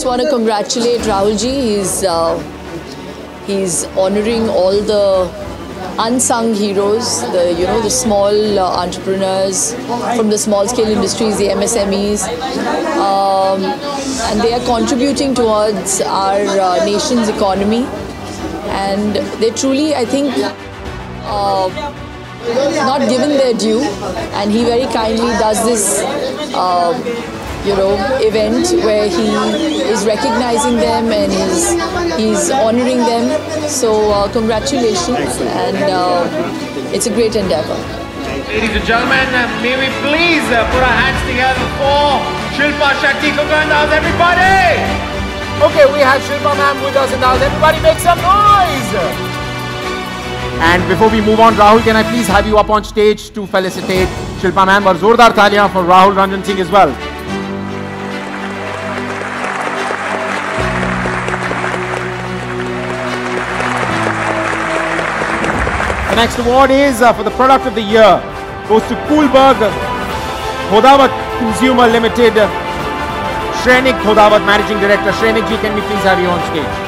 want to congratulate Rahul ji. He's honouring all the unsung heroes, the small entrepreneurs from the small scale industries, the MSMEs, and they are contributing towards our nation's economy, and they truly, I think, not given their due, and he very kindly does this event where he is recognizing them and he's honoring them. So congratulations, and it's a great endeavor. Ladies and gentlemen, may we please put our hands together for Shilpa Shetty Cooker in the house, everybody! Okay, we have Shilpa ma'am with us in the house. Everybody make some noise! And before we move on, Rahul, can I please have you up on stage to felicitate Shilpa ma'am? And zordar taaliyan for Rahul Ranjan Singh as well. The next award is for the product of the year. Goes to Koolberg Khodawat Consumer Limited. Shrenik Khodawat, Managing Director. Shrenik ji, can we please have you on stage?